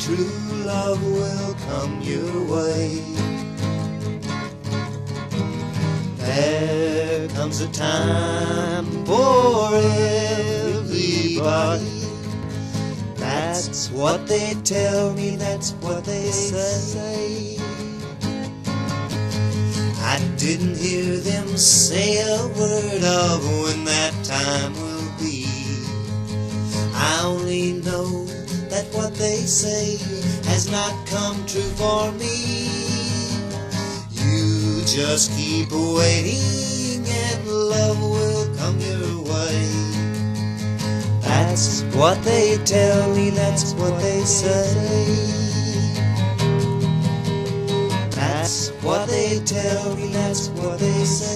true love will come your way. There comes a time for everybody. That's what they tell me, that's what they say. I didn't hear them say a word of when that time will be. I only know that what they say has not come true for me. You just keep waiting and love will come your way. That's what they tell me, that's what they say. That's what they tell me, that's what they say.